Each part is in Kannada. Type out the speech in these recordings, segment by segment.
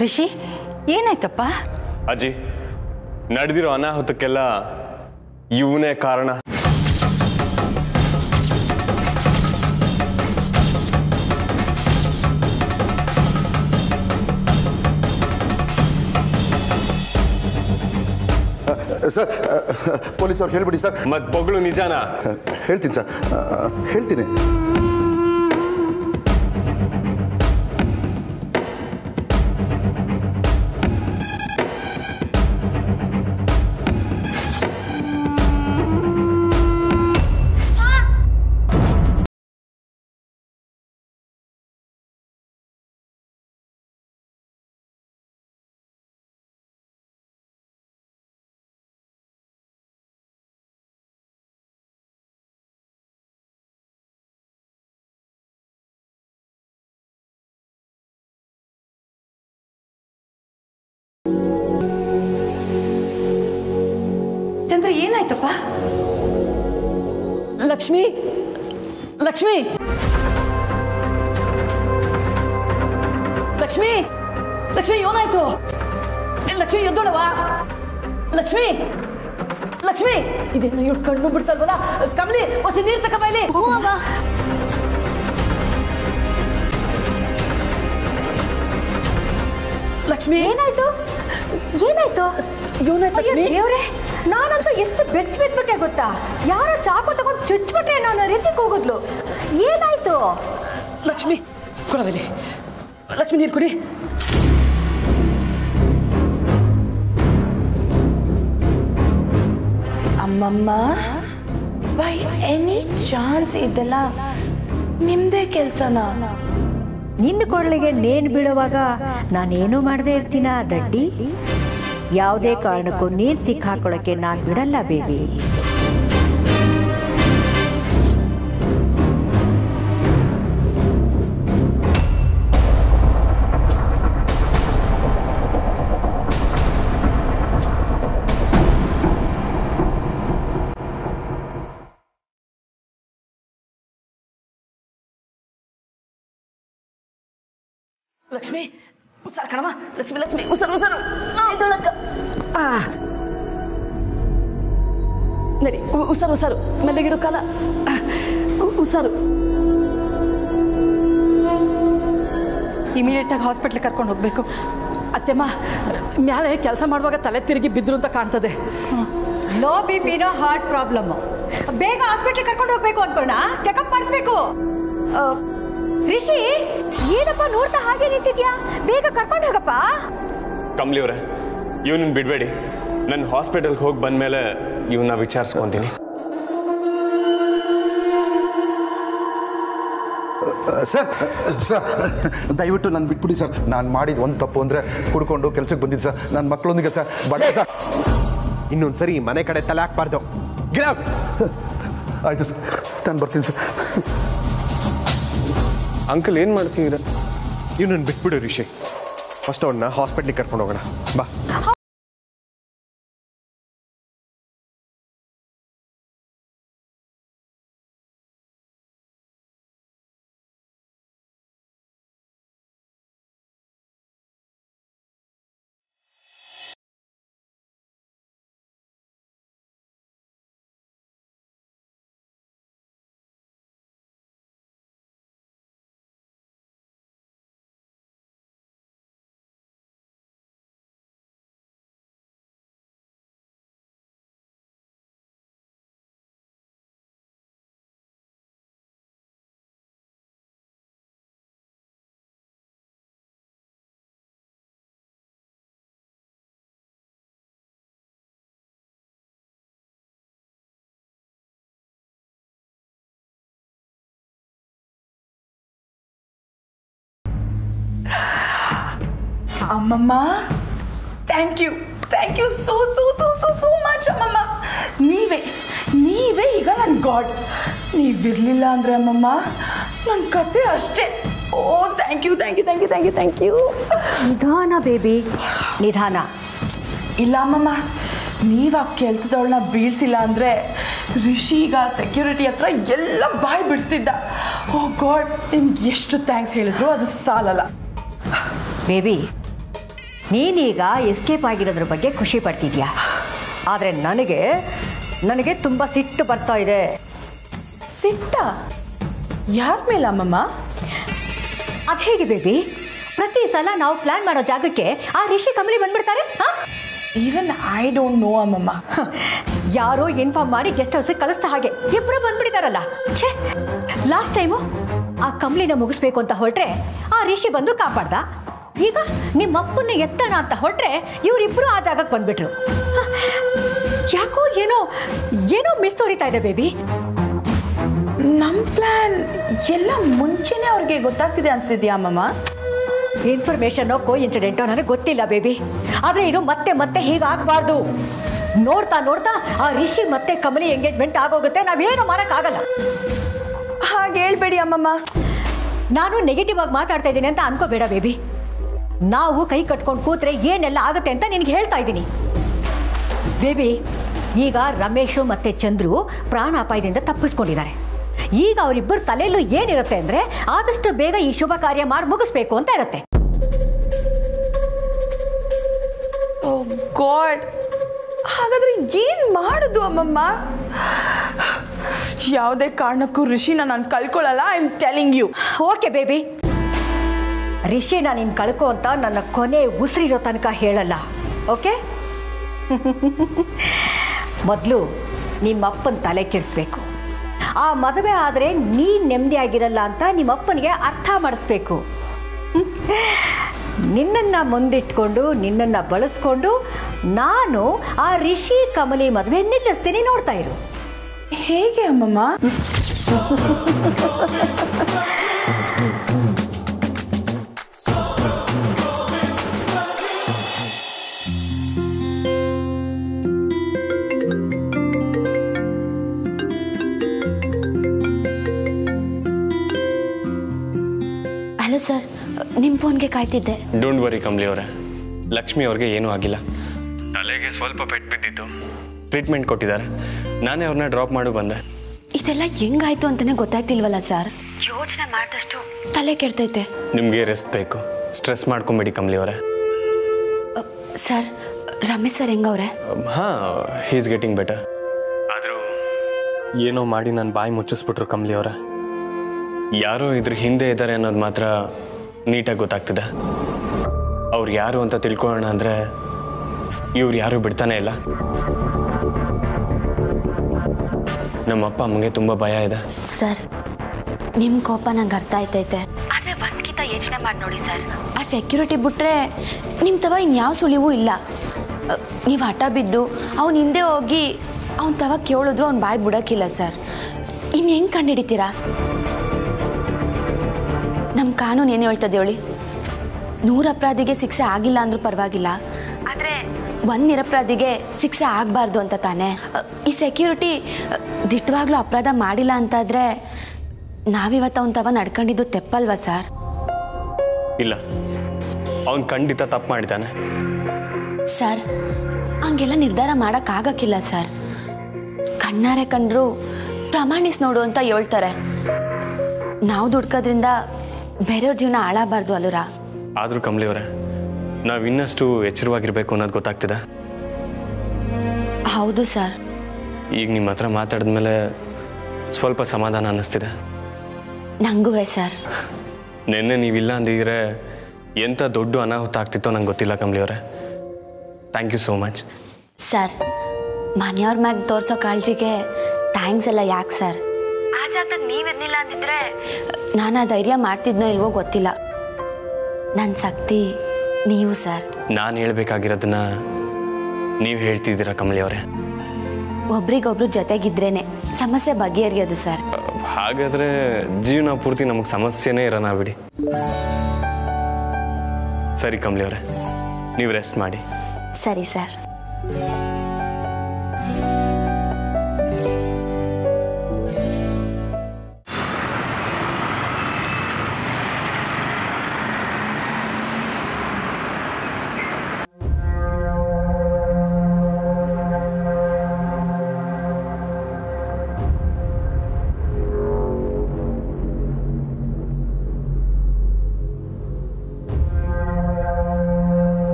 ರಿಷಿ ಏನಾಯ್ತಪ್ಪ? ಅಜ್ಜಿ, ನಡೆದಿರೋ ಅನಾಹುತಕ್ಕೆಲ್ಲ ಇವನೇ ಕಾರಣ. ಸರ್, ಪೊಲೀಸ್ ಅವ್ರು ಹೇಳ್ಬಿಡಿ ಸರ್. ಮತ್ ಬೊಗಳು ನಿಜಾನ? ಹೇಳ್ತೀನಿ ಸರ್, ಹೇಳ್ತೀನಿ. ಚಂದ್ರ ಏನಾಯ್ತಪ್ಪ? ಲಕ್ಷ್ಮಿ ಲಕ್ಷ್ಮಿ ಲಕ್ಷ್ಮಿ ಲಕ್ಷ್ಮಿ ಏನಾಯ್ತು? ಲಕ್ಷ್ಮಿ ಎದ್ದೋಳವಾ? ಲಕ್ಷ್ಮಿ ಲಕ್ಷ್ಮಿ ಇದೇನ ಇವ್ರು ಕಣ್ಣು ಬಿಡ್ತಲ್ವಲ್ಲ? ಕಮಲಿ ಹೊಸಿ ನೀರು ತಕ ಬೈಲಿ. ಲಕ್ಷ್ಮಿ ಏನಾಯ್ತು? ಏನಾಯ್ತು? ಲಕ್ಷ್ಮಿ ದೇವ್ರೆ, ನಾನಂತೂ ಎಷ್ಟು ಬೆಚ್ಚ ಬಿದ್ಬಿಟ್ಟೆ ಗೊತ್ತಾ? ಯಾರೋ ಚಾಕು ತಗೊಂಡು ಚುಚ್ಬಿಟ್ರೆ ನಾನು ರೀತಿಗೆ ಹೋಗಿದ್ಲು. ಏನಾಯ್ತು? ಲಕ್ಷ್ಮಿ ಕೊಡಬೇಡಿ. ಲಕ್ಷ್ಮಿ ನೀರು ಕುಡಿ. ಅಮ್ಮಮ್ಮ, ಬೈ ಎನಿ ಚಾನ್ಸ್ ಇದೆಲ್ಲ ನಿಮ್ದೇ ಕೆಲ್ಸನಾ? ನಿನ್ನ ಕೊರಳಿಗೆ ನೇಣು ಬೀಳುವಾಗ ನಾನೇನು ಮಾಡದೇ ಇರ್ತೀನ ದಡ್ಡಿ? ಯಾವುದೇ ಕಾರಣಕ್ಕೂ ನೀನು ಸಿಕ್ಕಾಕೊಳ್ಳೋಕ್ಕೆ ನಾನು ಬಿಡಲ್ಲ ಬೇಬಿ. ಲಕ್ಷ್ಮಿ ಉಸಾರು ಕಣಮ್ಮ. ಲಕ್ಷ್ಮಿ ಲಕ್ಷ್ಮಿ ಉಸಾರು ಉಸಾರು. ನಡಿ ಉಸಾರು ಉಸಾರು. ಮೆಲ್ಲಗಿರೋ ಕಾಲ ಉಸಾರು. ಇಮಿಡಿಯೇಟಾಗಿ ಹಾಸ್ಪಿಟ್ಲಿಗೆ ಕರ್ಕೊಂಡು ಹೋಗ್ಬೇಕು. ಅತ್ತೆಮ್ಮ, ಮ್ಯಾಲೆ ಕೆಲಸ ಮಾಡುವಾಗ ತಲೆ ತಿರುಗಿ ಬಿದ್ರು ಅಂತ ಕಾಣ್ತದೆ. ಲೋ ಬಿ ಪಿನೋ ಹಾರ್ಟ್ ಪ್ರಾಬ್ಲಮ್. ಬೇಗ ಹಾಸ್ಪಿಟ್ಲಿಗೆ ಕರ್ಕೊಂಡು ಹೋಗ್ಬೇಕು ಅನ್ಕೋಣ. ಚೆಕಪ್ ಮಾಡಿಸ್ಬೇಕು. ರಿಷಿ, ಏನಪ್ಪ ನೋಡ್ತಾ ಹಾಗೆ ನಿಂತಿದ್ಯಾ? ಬೇಗ ಕರ್ಕೊಂಡು ಹೋಗಪ್ಪ. ಕಮಲಿ ಅವರೇ, ಇವನನ್ನ ಬಿಡಬೇಡಿ. ನನ್ನ ಹಾಸ್ಪಿಟಲ್ಗೆ ಹೋಗಿ ಬಂದಮೇಲೆ ಇವನ್ನ ವಿಚಾರಿಸ್ಕೊತೀನಿ. ಸರ್ ಸರ್, ದಯವಿಟ್ಟು ನಾನು ಬಿಟ್ಬಿಡಿ ಸರ್. ನಾನು ಮಾಡಿದ ಒಂದು ತಪ್ಪು ಅಂದರೆ ಕುಡ್ಕೊಂಡು ಕೆಲಸಕ್ಕೆ ಬಂದಿದ್ದು ಸರ್. ನನ್ನ ಮಕ್ಕಳೊಂದಿಗೆ ಸರ್ ಬಡ ಸರ್. ಇನ್ನೊಂದು ಸರಿ ಮನೆ ಕಡೆ ತಲೆ ಹಾಕ್ಬಾರ್ದು. ಗಿರಾವ್. ಆಯಿತು ಸರ್, ನಾನು ಬರ್ತೀನಿ ಸರ್. ಅಂಕಲ್ ಏನು ಮಾಡ್ತಿದ್ದೀರ? ಇವನನ್ನು ಬಿಟ್ಬಿಡು ರಿಷಿ. ಫಸ್ಟ್ ಅವನ್ನ ಹಾಸ್ಪಿಟ್ಲಿಗೆ ಕರ್ಕೊಂಡು ಹೋಗೋಣ ಬಾ. ಅಮ್ಮಮ್ಮ, thank you so so so so so much ಅಮ್ಮಮ್ಮ. ನೀವೇ ಈಗ ನನ್ನ ಗಾಡ್. ನೀವಿರಲಿಲ್ಲ ಅಂದರೆ ಅಮ್ಮಮ್ಮ ನನ್ನ ಕತೆ ಅಷ್ಟೇ. Oh thank you thank you thank you thank you thank you. ನಿಧಾನ ಬೇಬಿ, ನಿಧಾನ. ಇಲ್ಲ ಅಮ್ಮಮ್ಮ, ನೀವು ಆ ಕೆಲಸದವಳನ್ನ ಬೀಳ್ಸಿಲ್ಲ ಅಂದರೆ ರಿಷಿ ಈಗ ಸೆಕ್ಯೂರಿಟಿ ಹತ್ರ ಎಲ್ಲ ಬಾಯಿ ಬಿಡಿಸ್ತಿದ್ದ. ಓ ಗಾಡ್, ನಿಮ್ಗೆ ಎಷ್ಟು ಥ್ಯಾಂಕ್ಸ್ ಹೇಳಿದ್ರು ಅದು ಸಾಲಲ್ಲ. ಬೇಬಿ, ನೀನೀಗ ಎಸ್ಕೇಪ್ ಆಗಿರೋದ್ರ ಬಗ್ಗೆ ಖುಷಿ ಪಡ್ತಿದ್ಯಾ, ಆದರೆ ನನಗೆ ತುಂಬ ಸಿಟ್ಟು ಬರ್ತಾ ಇದೆ. ಸಿಟ್ಟ? ಯಾರ ಮೇಲೆ ಅಮ್ಮಮ್ಮ? ಅದು ಹೇಗೆ ಬೇಬಿ? ಪ್ರತಿ ಸಲ ನಾವು ಪ್ಲಾನ್ ಮಾಡೋ ಜಾಗಕ್ಕೆ ಆ ರಿಷಿ ಕಮಲಿ ಬಂದ್ಬಿಡ್ತಾರೆ. ಈವನ್ ಐ ಡೋಂಟ್ ನೋ ಅಮ್ಮಮ್ಮ. ಯಾರೋ ಇನ್ಫಾರ್ಮ್ ಮಾಡಿ ಗೆಸ್ಟ್ ಹೌಸ್ಗೆ ಕಳಿಸ್ತಾ ಹಾಗೆ ಇಬ್ಬರು ಬಂದ್ಬಿಟ್ಟಿದಾರಲ್ಲ. ಛೇ, ಲಾಸ್ಟ್ ಟೈಮು ಆ ಕಮಲಿನ ಮುಗಿಸ್ಬೇಕು ಅಂತ ಹೊರಟ್ರೆ ಆ ರಿಷಿ ಬಂದು ಕಾಪಾಡ್ದ. ಈಗ ನಿಮ್ಮಪ್ಪನ್ನ ಎತ್ತಣ ಅಂತ ಹೊರಟ್ರೆ ಇವರಿಬ್ಬರು ಆ ಜಾಗಕ್ಕೆ ಬಂದ್ಬಿಟ್ರು. ಯಾಕೋ ಏನೋ ಮಿಸ್ ಹೊಡಿತಾ ಇದೆ ಬೇಬಿ. ನಮ್ಮ ಪ್ಲಾನ್ ಎಲ್ಲ ಮುಂಚೆನೆ ಅವ್ರಿಗೆ ಗೊತ್ತಾಗ್ತಿದೆ ಅನ್ಸ್ತಿದ್ಯಾ ಅಮ್ಮಮ್ಮ? ಇನ್ಫಾರ್ಮೇಶನ್ ಕೋ ಇನ್ಸಿಡೆಂಟೋ ನನಗೆ ಗೊತ್ತಿಲ್ಲ ಬೇಬಿ, ಆದರೆ ಇದು ಮತ್ತೆ ಹೀಗಾಗಬಾರ್ದು. ನೋಡ್ತಾ ಆ ರಿಷಿ ಮತ್ತೆ ಕಮಲಿ ಎಂಗೇಜ್ಮೆಂಟ್ ಆಗೋಗುತ್ತೆ, ನಾವೇನು ಮಾಡೋಕ್ಕಾಗಲ್ಲ. ಹಾಗೆ ಹೇಳ್ಬೇಡಿ ಅಮ್ಮಮ್ಮ. ನಾನು ನೆಗೆಟಿವ್ ಆಗಿ ಮಾತಾಡ್ತಾ ಇದ್ದೀನಿ ಅಂತ ಅನ್ಕೋಬೇಡ ಬೇಬಿ. ನಾವು ಕೈ ಕಟ್ಕೊಂಡು ಕೂತ್ರೆ ಏನೆಲ್ಲ ಆಗುತ್ತೆ ಅಂತ ನಿನಗೆ ಹೇಳ್ತಾ ಇದ್ದೀನಿ ಬೇಬಿ. ಈಗ ರಮೇಶು ಮತ್ತು ಚಂದ್ರು ಪ್ರಾಣಾಪಾಯದಿಂದ ತಪ್ಪಿಸ್ಕೊಂಡಿದ್ದಾರೆ. ಈಗ ಅವರಿಬ್ಬರ ತಲೆಯಲ್ಲೂ ಏನಿರುತ್ತೆ ಅಂದರೆ ಆದಷ್ಟು ಬೇಗ ಈ ಶುಭ ಕಾರ್ಯ ಮಾಡಿ ಮುಗಿಸ್ಬೇಕು ಅಂತ ಇರುತ್ತೆ. ಓ ಗಾಡ್, ಹಾಗಾದ್ರೆ ಏನ್ ಮಾಡುದು ಅಮ್ಮಮ್ಮ? ಯಾವುದೇ ಕಾರಣಕ್ಕೂ ರಿಷಿನ ನಾನು ಕಳ್ಕೊಳ್ಳಲ್ಲ. I am telling you. Okay baby, ರಿಷಿನ ನೀನು ಕಳ್ಕೊ ಅಂತ ನನ್ನ ಕೊನೆ ಉಸಿರಿರೋ ತನಕ ಹೇಳಲ್ಲ. ಓಕೆ? ಮೊದಲು ನಿಮ್ಮಪ್ಪನ ತಲೆ ಕೆಡಿಸ್ಬೇಕು. ಆ ಮದುವೆ ಆದರೆ ನೀನು ನೆಮ್ಮದಿಯಾಗಿರಲ್ಲ ಅಂತ ನಿಮ್ಮಪ್ಪನಿಗೆ ಅರ್ಥ ಮಾಡಿಸ್ಬೇಕು. ನಿನ್ನನ್ನು ಮುಂದಿಟ್ಕೊಂಡು ನಿನ್ನನ್ನು ಬಳಸ್ಕೊಂಡು ನಾನು ಆ ರಿಷಿ ಕಮಲಿ ಮದುವೆ ನಿಲ್ಲಿಸ್ತೀನಿ, ನೋಡ್ತಾ ಇರು. ಹೇಗೆ ಅಮ್ಮಮ್ಮ? ಹಲೋ ಸರ್, ನಿಮ್ಮ ಫೋನ್ಗೆ ಕಾಯ್ತಿದ್ದೆ. ಡೋಂಟ್ ವರಿ ಕಮಲಿ ಅವರೇ, ಲಕ್ಷ್ಮಿ ಅವ್ರಿಗೆ ಏನೂ ಆಗಿಲ್ಲ. ತಲೆಗೆ ಸ್ವಲ್ಪ ಪೆಟ್ಟು ಬಿದ್ದಿತ್ತು, ಟ್ರೀಟ್ಮೆಂಟ್ ಕೊಟ್ಟಿದ್ದಾರೆ. ನಾನೇ ಅವ್ರನ್ನ ಡ್ರಾಪ್ ಮಾಡಿ ಬಂದೆ. ಇದೆಲ್ಲ ಹೆಂಗಾಯ್ತು ಅಂತಾನೆ ಗೊತ್ತಾಗ್ತಿಲ್ವಲ್ಲ ಸರ್. ಯೋಚನೆ ಮಾಡಿದಷ್ಟು ತಲೆ ಕೆಡ್ತೈತೆ. ನಿಮಗೆ ರೆಸ್ಟ್ ಬೇಕು, ಸ್ಟ್ರೆಸ್ ಮಾಡ್ಕೊಂಬೇಡಿ ಕಮಲಿ ಅವರೇ. ಸರ್, ರಮೇಶ್ ಸರ್ ಹೆಂಗವ್ರೆ? ಹಾಂ, ಹೀ ಈಸ್ ಗೆಟಿಂಗ್ ಬೆಟರ್. ಆದರೂ ಏನೋ ಮಾಡಿ ನನ್ನ ಬಾಯಿ ಮುಚ್ಚಿಸ್ಬಿಟ್ರು ಕಮಲಿ ಅವರೇ. ಯಾರೋ ಇದ್ರ ಹಿಂದೆ ಇದ್ದಾರೆ ಅನ್ನೋದು ಮಾತ್ರ ನೀಟಾಗಿ ಗೊತ್ತಾಗ್ತಿದೆ. ಅವ್ರು ಯಾರು ಅಂತ ತಿಳ್ಕೊಳ್ಳೋಣ ಅಂದರೆ ಇವ್ರು ಯಾರು ಬಿಡ್ತಾನೆ ಇಲ್ಲ. ನಮ್ಮ ಅಪ್ಪ ಅಮ್ಮಗೆ ತುಂಬ ಭಯ ಇದೆ. ಸರ್, ನಿಮ್ಮ ಕೋಪ ನಂಗೆ ಅರ್ಥ ಆಯ್ತೈತೆ, ಆದರೆ ಒಂದ್ಕಿಂತ ಯೋಚನೆ ಮಾಡಿ ನೋಡಿ ಸರ್. ಆ ಸೆಕ್ಯೂರಿಟಿ ಬಿಟ್ರೆ ನಿಮ್ಮ ತವ ಇನ್ಯಾವ ಸುಳಿವೂ ಇಲ್ಲ. ನೀವು ಹಠ ಬಿದ್ದು ಅವ್ನು ಹಿಂದೆ ಹೋಗಿ ಅವ್ನ ತವ ಕೇಳಿದ್ರು ಅವ್ನು ಬಾಯಿ ಬಿಡೋಕ್ಕಿಲ್ಲ ಸರ್. ಇನ್ನು ಹೆಂಗೆ ಕಂಡುಹಿಡಿತೀರಾ? ನಮ್ಮ ಕಾನೂನು ಏನು ಹೇಳ್ತದೆ ಹೇಳಿ? 100 ಅಪರಾಧಿಗೆ ಶಿಕ್ಷೆ ಆಗಿಲ್ಲ ಅಂದ್ರೂ ಪರವಾಗಿಲ್ಲ, ಆದರೆ 1 ನಿರಪರಾಧಿಗೆ ಶಿಕ್ಷೆ ಆಗಬಾರ್ದು ಅಂತ ತಾನೇ. ಈ ಸೆಕ್ಯೂರಿಟಿ ದಿಟ್ಟವಾಗ್ಲೂ ಅಪರಾಧ ಮಾಡಿಲ್ಲ ಅಂತಾದರೆ ನಾವಿವತ್ತು ಅವನ ತವ ನಡ್ಕೊಂಡಿದ್ದು ತೆಪ್ಪಲ್ವಾ ಸರ್? ಇಲ್ಲ, ಅವನು ಖಂಡಿತ ತಪ್ಪು ಮಾಡಿದ್ದಾನೆ ಸರ್. ಹಂಗೆಲ್ಲ ನಿರ್ಧಾರ ಮಾಡೋಕ್ಕಾಗಕ್ಕಿಲ್ಲ ಸರ್. ಕಣ್ಣಾರೆ ಕಂಡ್ರು ಪ್ರಮಾಣಿಸಿ ನೋಡು ಅಂತ ಹೇಳ್ತಾರೆ. ನಾವು ದುಡ್ಕೋದ್ರಿಂದ ಬೇರೆಯವ್ರ ಜೀವನ ಹಾಳಾಗಬಾರ್ದು ಅಲ್ಲೂರ. ಆದರೂ ಕಮಲಿ ಅವರೇ, ನಾವು ಇನ್ನಷ್ಟು ಎಚ್ಚರವಾಗಿರ್ಬೇಕು ಅನ್ನೋದು ಗೊತ್ತಾಗ್ತಿದೆ. ಹೌದು ಸರ್. ಈಗ ನಿಮ್ಮ ಹತ್ರ ಮಾತಾಡಿದ್ಮೇಲೆ ಸ್ವಲ್ಪ ಸಮಾಧಾನ ಅನ್ನಿಸ್ತಿದೆ. ನಂಗೂ ಸರ್. ನಿನ್ನೆ ನೀವಿಲ್ಲ ಅಂದಿದ್ರೆ ಎಂಥ ದೊಡ್ಡ ಅನಾಹುತ ಆಗ್ತಿತ್ತೋ ನಂಗೆ ಗೊತ್ತಿಲ್ಲ ಕಮಲಿ ಅವರೇ. Thank you so much sir. ಮನೆಯವ್ರ ಮ್ಯಾಗ ತೋರಿಸೋ ಕಾಳಜಿಗೆ ಥ್ಯಾಂಕ್ಸ್ ಎಲ್ಲ ಯಾಕೆ ಸರ್? ಆ ಜಾಗದಾಗ ನೀವಿರ್ಲಿಲ್ಲ ಅಂದಿದ್ರೆ ನಾನು ಆ ಧೈರ್ಯ ಮಾಡ್ತಿದ್ನೋ ಇಲ್ವೋ ಗೊತ್ತಿಲ್ಲ. ನನ್ನ ಶಕ್ತಿ ನೀವು ಸರ್. ನಾನು ಹೇಳ್ಬೇಕಾಗಿರೋದನ್ನ ನೀವು ಹೇಳ್ತಿದ್ದೀರಾ ಕಮಲಿ ಅವರೇ. ಒಬ್ರಿಗೊಬ್ರು ಜೊತೆಗಿದ್ರೇನೆ ಸಮಸ್ಯೆ ಬಗೆಹರಿಯೋದು ಸರ್. ಹಾಗಾದರೆ ಜೀವನ ಪೂರ್ತಿ ನಮಗೆ ಸಮಸ್ಯೆನೇ ಇರೋಣ ಬಿಡಿ. ಸರಿ ಕಮಲಿ ಅವರೇ, ನೀವು ರೆಸ್ಟ್ ಮಾಡಿ. ಸರಿ ಸರ್.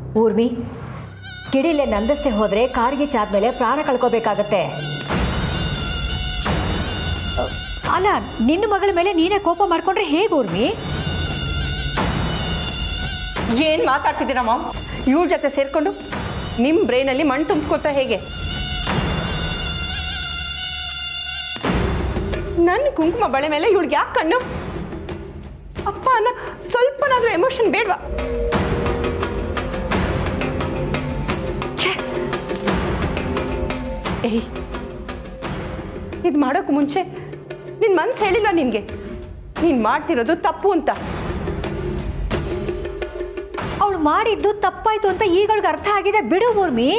ಊರ್ಮಿ, ಕಿಡಿಲೆ ನಂದಿಸ್ತೆ ಹೋದ್ರೆ ಕಾಡ್ಗೆ ಚಾದ್ಮೇಲೆ ಪ್ರಾಣ ಕಳ್ಕೋಬೇಕಾಗತ್ತೆ. ಅಲ್ಲ, ನಿನ್ನ ಮಗಳ ಮೇಲೆ ನೀನೇ ಕೋಪ ಮಾಡ್ಕೊಂಡ್ರೆ ಹೇಗೆ ಊರ್ಮಿ? ಏನ್ ಮಾತಾಡ್ತಿದ್ದೀರಾ ಮಾಮ್? ಇವ್ರ ಜೊತೆ ಸೇರ್ಕೊಂಡು ನಿಮ್ ಬ್ರೈನಲ್ಲಿ ಮಣ್ಣು ತುಂಬಿಕೊತಾ ಹೇಗೆ? ನನ್ನ ಕುಂಕುಮ ಬಳೆ ಮೇಲೆ ಇವಳಿಗೆ ಯಾಕೆ ಕಣ್ಣು? ಅಪ್ಪ ಅನ್ನ ಸ್ವಲ್ಪನಾದ್ರೂ ಎಮೋಷನ್ ಬೇಡ್ವಾ? ಏಯ್, ಇದು ಮಾಡೋಕೆ ಮುಂಚೆ ನಿನ್ ಮನ್ಸು ಹೇಳಿಲ್ಲ ನಿನ್ಗೆ ನೀನ್ ಮಾಡ್ತಿರೋದು ತಪ್ಪು ಅಂತ? ಅವಳು ಮಾಡಿದ್ದು ತಪ್ಪಾಯ್ತು ಅಂತ ಈಗಳಿಗೆ ಅರ್ಥ ಆಗಿದೆ, ಬಿಡು Urmi.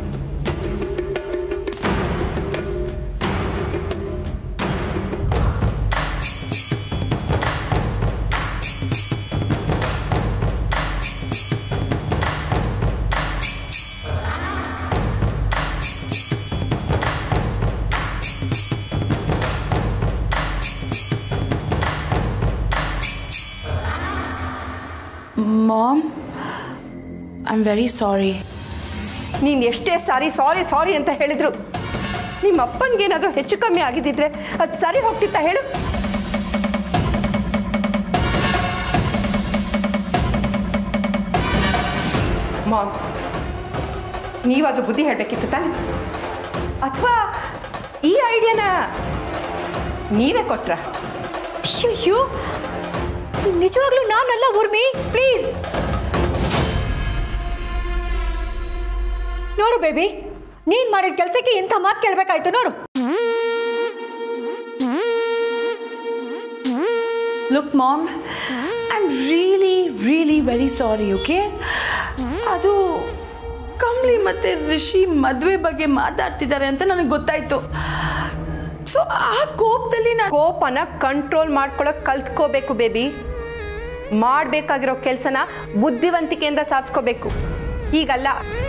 Mom, I am very sorry. ನೀನು ಎಷ್ಟೇ ಸಾರಿ ಸಾರಿ ಸಾರಿ ಅಂತ ಹೇಳಿದ್ರು ನಿಮ್ಮ ಅಪ್ಪನಿಗೇನಾದರೂ ಹೆಚ್ಚು ಕಮ್ಮಿ ಆಗಿದ್ದಿದ್ರೆ ಅದು ಸರಿ ಹೋಗ್ತಿತ್ತ ಹೇಳು? ಮಾಮ್, ನೀವಾದ್ರೂ ಬುದ್ಧಿ ಹೇಳಬೇಕಿತ್ತು ತಾನೆ? ಅಥವಾ ಈ ಐಡಿಯಾನ ನೀವೇ ಕೊಟ್ರ? ಅಯ್ಯೋ, ನಿಜವಾಗ್ಲೂ ನಾನಲ್ಲ ಊರ್ಮಿ, ಪ್ಲೀಸ್. ನೋಡು ಬೇಬಿ, ನೀನ್ ಮಾಡಿದ ಕೆಲಸಕ್ಕೆ ಇಂಥ ಮಾತು ಕೇಳಬೇಕಾಯ್ತು ನೋಡು. Look mom, I am really really very sorry. Okay, ಅದು ಕಮ್ಲಿ ಮತ್ತು ರಿಷಿ ಮದುವೆ ಬಗ್ಗೆ ಮಾತಾಡ್ತಿದ್ದಾರೆ ಅಂತ ನನಗೆ ಗೊತ್ತಾಯ್ತು. ಸೊ ಆ ಕೋಪದಲ್ಲಿ ನಾನು ಕೋಪನ ಕಂಟ್ರೋಲ್ ಮಾಡ್ಕೊಳ್ಳೋಕೆ ಕಲ್ತ್ಕೋಬೇಕು ಬೇಬಿ. ಮಾಡಬೇಕಾಗಿರೋ ಕೆಲಸನ ಬುದ್ಧಿವಂತಿಕೆಯಿಂದ ಸಾಧಿಸ್ಕೋಬೇಕು, ಹೀಗಲ್ಲ.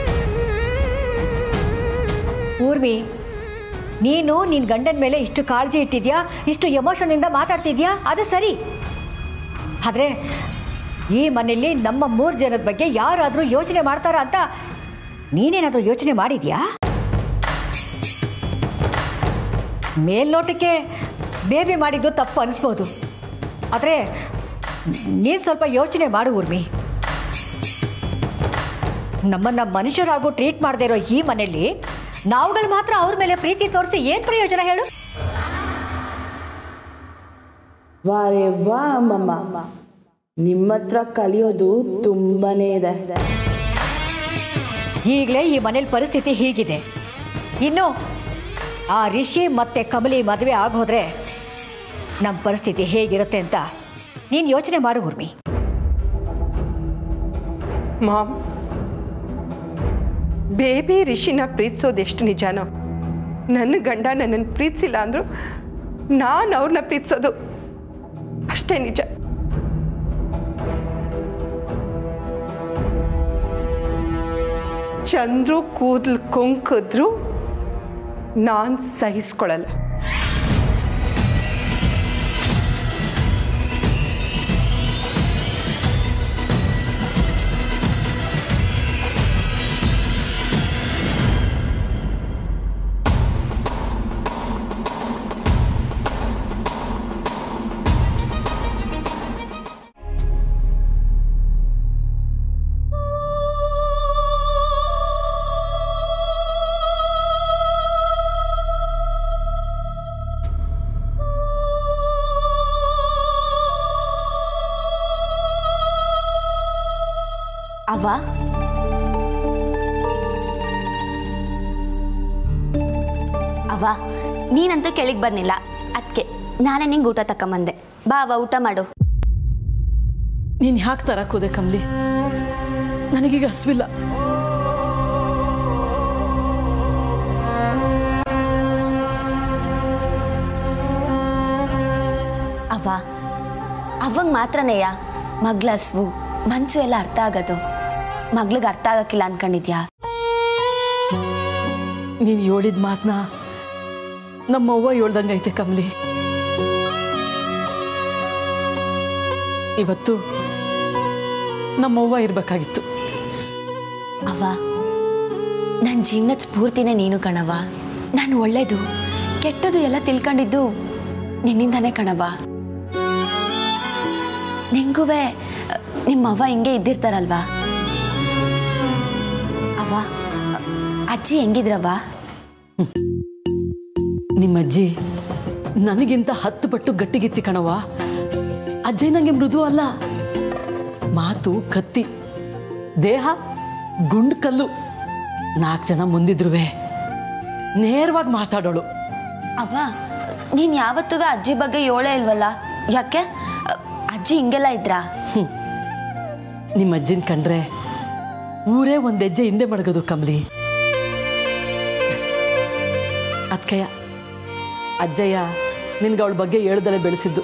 ಊರ್ಮಿ, ನೀನು ನಿನ್ನ ಗಂಡನ ಮೇಲೆ ಇಷ್ಟು ಕಾಳಜಿ ಇಟ್ಟಿದ್ಯಾ, ಇಷ್ಟು ಎಮೋಷನಿಂದ ಮಾತಾಡ್ತಿದ್ಯಾ, ಅದು ಸರಿ. ಆದರೆ ಈ ಮನೆಯಲ್ಲಿ ನಮ್ಮ 3 ಜನದ ಬಗ್ಗೆ ಯಾರಾದರೂ ಯೋಚನೆ ಮಾಡ್ತಾರ ಅಂತ ನೀನೇನಾದರೂ ಯೋಚನೆ ಮಾಡಿದ್ಯಾ? ಮೇಲ್ನೋಟಕ್ಕೆ ಬೇಬಿ ಮಾಡಿದ್ದು ತಪ್ಪು ಅನಿಸ್ಬೋದು, ಆದರೆ ನೀನು ಸ್ವಲ್ಪ ಯೋಚನೆ ಮಾಡು ಊರ್ಮಿ. ನಮ್ಮನ್ನು ಮನುಷ್ಯರಾಗೂ ಟ್ರೀಟ್ ಮಾಡದೇ ಇರೋ ಈ ಮನೆಯಲ್ಲಿ ನಾವುಗಳು ಮಾತ್ರ ಅವ್ರ ಮೇಲೆ ಪ್ರೀತಿ ತೋರಿಸಿ ಏನು ಪ್ರಯೋಜನ ಹೇಳು? ವಾರೇ ವಾ ಅಮ್ಮಮ್ಮ, ನಿಮ್ಮ ಹತ್ರ ಕಲಿಯೋದು ತುಂಬಾನೇ ಇದೆ. ಈಗಲೇ ಈ ಮನೇಲಿ ಪರಿಸ್ಥಿತಿ ಹೀಗಿದೆ, ಇನ್ನು ಆ ರಿಷಿ ಮತ್ತೆ ಕಮಲಿ ಮದುವೆ ಆಗೋದ್ರೆ ನಮ್ಮ ಪರಿಸ್ಥಿತಿ ಹೇಗಿರುತ್ತೆ ಅಂತ ನೀನು ಯೋಚನೆ ಮಾಡು ಊರ್ಮಿ. ಮಾಮ್, ಬೇಬಿ ರಿಷಿನ ಪ್ರೀತಿಸೋದು ಎಷ್ಟು ನಿಜಾನೋ, ನನ್ನ ಗಂಡ ನನ್ನನ್ನು ಪ್ರೀತಿಸಿಲ್ಲ ಅಂದ್ರು ನಾನು ಅವ್ರನ್ನ ಪ್ರೀತಿಸೋದು ಅಷ್ಟೇ ನಿಜ. ಚಂದ್ರು ಕೂದಲು ಕೊಂಕಿದ್ರು ನಾನು ಸಹಿಸ್ಕೊಳ್ಳಲ್ಲ. ಅವ್ವ, ಅವ್ವ ನೀನಂತೂ ಕೆಳಗೆ ಬರ್ನಿಲ್ಲ, ಅದಕ್ಕೆ ನಾನೇ ನಿಂಗೆ ಊಟ ತಕೊಂಬಂದೆ. ಬಾ ಅವ್ವ, ಊಟ ಮಾಡು. ನೀನು ಯಾಕೆ ತರಕೋದೆ ಕಮ್ಲಿ? ನನಗೀಗ ಹಸ್ವಿಲ್ಲ. ಅವ್ವ, ಅವಂಗೆ ಮಾತ್ರನೇಯ ಮಗ್ಳ ಹಸ್ವು ಮನ್ಸು ಎಲ್ಲ ಅರ್ಥ ಆಗೋದು, ಮಗ್ಳಿಗೆ ಅರ್ಥ ಆಗಕ್ಕಿಲ್ಲ ಅನ್ಕೊಂಡಿದ್ಯಾ? ನೀನು ಹೇಳಿದ ಮಾತನ್ನ ನಮ್ಮವ್ವ ಹೇಳ್ದಂಗೈತೆ ಕಮ್ಲಿ. ಇವತ್ತು ನಮ್ಮವ್ವ ಇರಬೇಕಾಗಿತ್ತು, ಅವ್ವ ನನ್ನ ಜೀವನದ ಸ್ಫೂರ್ತಿನೇ ನೀನು ಕಣವ್ವ. ನಾನು ಒಳ್ಳೇದು ಕೆಟ್ಟದು ಎಲ್ಲ ತಿಳ್ಕೊಂಡಿದ್ದು ನಿನ್ನಿಂದಾನೇ ಕಣವ್ವ. ನಿಂಗೂ ನಿಮ್ಮವ್ವ ಹಿಂಗೆ ಇದ್ದಿರ್ತಾರಲ್ವಾ? ಅವ್ವ ಅಜ್ಜಿ ಹೆಂಗಿದ್ರವ್ವ? ನಿಮ್ಮಜ್ಜಿ ನನಗಿಂತ 10 ಪಟ್ಟು ಗಟ್ಟಿಗಿತ್ತಿ ಕಣವ್ವ. ಅಜ್ಜಿ ನನಗೆ ಮೃದು ಅಲ್ಲ, ಮಾತು ಕತ್ತಿ, ದೇಹ ಗುಂಡು ಕಲ್ಲು. 4 ಜನ ಮುಂದಿದ್ರುವೆ ನೇರವಾಗಿ ಮಾತಾಡೋಳು. ಅವ್ವ ನೀನು ಯಾವತ್ತೂ ಅಜ್ಜಿ ಬಗ್ಗೆ ಯೋಳೇ ಇಲ್ವಲ್ಲ, ಯಾಕೆ? ಅಜ್ಜಿ ಹಿಂಗೆಲ್ಲ ಇದ್ರಾ? ನಿಮ್ಮ ಅಜ್ಜಿನ ಕಂಡ್ರೆ ಊರೇ ಒಂದು ಹೆಜ್ಜೆ ಹಿಂದೆ ಮಡಗೋದು ಕಮಲಿ. ಅದ್ಕಯ್ಯ ಅಜ್ಜಯ್ಯ ನಿನ್ಗೆ ಅವಳ ಬಗ್ಗೆ ಹೇಳ್ದಲೆ ಬೆಳೆಸಿದ್ದು.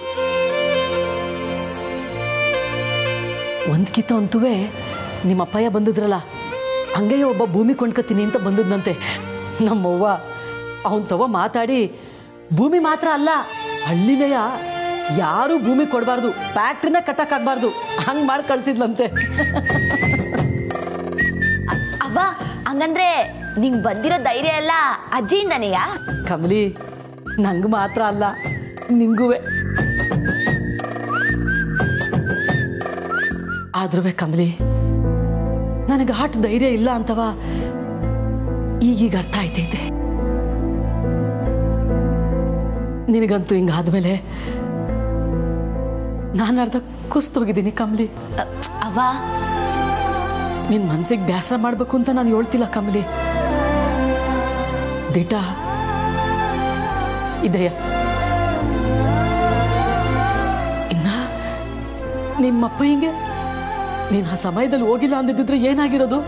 ಒಂದ್ಕಿತ ಅಂತುವೇ ನಿಮ್ಮ ಅಪ್ಪಯ್ಯ ಬಂದಿದ್ರಲ್ಲ, ಹಂಗೆಯೇ ಒಬ್ಬ ಭೂಮಿ ಕೊಂಡ್ಕೊತೀನಿ ಅಂತ ಬಂದದ್ನಂತೆ. ನಮ್ಮವ್ವ ಅವನ ತವ ಮಾತಾಡಿ ಭೂಮಿ ಮಾತ್ರ ಅಲ್ಲ, ಹಳ್ಳಿಲೆಯ ಯಾರೂ ಭೂಮಿ ಕೊಡಬಾರ್ದು, ಫ್ಯಾಕ್ಟ್ರಿನ ಕಟ್ಟಕ್ಕಾಗಬಾರ್ದು, ಹಂಗೆ ಮಾಡಿ ಕಳಿಸಿದ್ಲಂತೆ. ಅವ್ವ ಹಂಗಂದ್ರೆ ನಿಂಗೆ ಬಂದಿರೋ ಧೈರ್ಯ ಎಲ್ಲ ಅಜ್ಜಿಯಿಂದನೆಯಾ? ಕಮಲಿ ನಂಗೆ ಮಾತ್ರ ಅಲ್ಲ, ನಿಂಗುವೆ. ಆದ್ರೂ ಕಮಲಿ ನನಗೆ ಆಟ ಧೈರ್ಯ ಇಲ್ಲ ಅಂತವ ಈಗೀಗ ಅರ್ಥ ಆಯ್ತೈತೆ. ನಿನಗಂತೂ ಹಿಂಗಾದ್ಮೇಲೆ ನಾನು ಅರ್ಧ ಕುಸ್ತೋಗಿದ್ದೀನಿ ಕಮಲಿ. ಅವ್ವ ನಿನ್ನ ಮನಸ್ಸಿಗೆ ಬೇಸರ ಮಾಡಬೇಕು ಅಂತ ನಾನು ಹೇಳ್ತಿಲ್ಲ ಕಮಲಿ. ದಿಟ ಇದೆಯಾ? ಇನ್ನ ನಿಮ್ಮಪ್ಪ ಹಿಂಗೆ ನೀನು ಆ ಸಮಯದಲ್ಲಿ ಹೋಗಿಲ್ಲ ಅಂದಿದ್ರೆ ಏನಾಗಿರೋದು?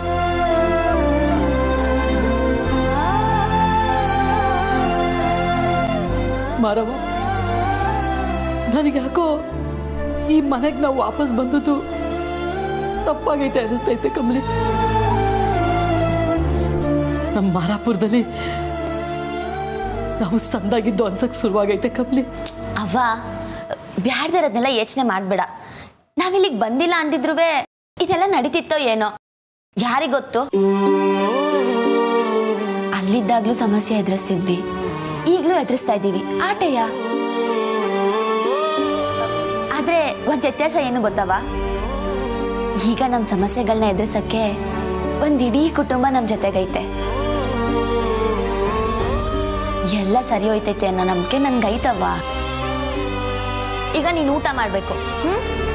ಮಾರವ, ನನಗೆ ಯಾಕೋ ಈ ಮನೆಗೆ ನಾವು ವಾಪಸ್ ಬಂದದ್ದು ತಪ್ಪಾಗೈತೆ ಅನಿಸ್ತೈತೆ ಕಮಲಿ. ನಮ್ಮ ಮಾರಾಪುರದಲ್ಲಿ ನಾವು ಸಂದಾಗಿದ್ದು ಅನ್ಸಕ್ ಶುರುವಾಗೈತೆ ಕಮಲಿ. ಅವ್ವ ಬ್ಯಾಡ್ದಿರೋದನ್ನೆಲ್ಲ ಯೋಚನೆ ಮಾಡಬೇಡ. ನಾವಿಲ್ಲಿಗೆ ಬಂದಿಲ್ಲ ಅಂದಿದ್ರು ಇದೆಲ್ಲ ನಡೀತಿತ್ತೋ ಏನೋ, ಯಾರಿಗೊತ್ತು? ಅಲ್ಲಿದ್ದಾಗ್ಲೂ ಸಮಸ್ಯೆ ಎದುರಿಸ್ತಿದ್ವಿ, ಈಗಲೂ ಎದುರಿಸ್ತಾ ಇದ್ದೀವಿ, ಆಟಯ್ಯ. ಆದ್ರೆ ಒಂದ್ ವ್ಯತ್ಯಾಸ ಏನು ಗೊತ್ತವ? ಈಗ ನಮ್ಮ ಸಮಸ್ಯೆಗಳನ್ನ ಎದುರಿಸಕ್ಕೆ ಒಂದ್ ಇಡೀ ಕುಟುಂಬ ನಮ್ಮ ಜೊತೆಗೈತೆ. ಎಲ್ಲ ಸರಿ ಹೋಯ್ತೈತೆ ಅನ್ನೋ ನಂಬಿಕೆ ನನ್ಗೈತವ್ವ. ಈಗ ನೀನು ಊಟ ಮಾಡ್ಬೇಕು.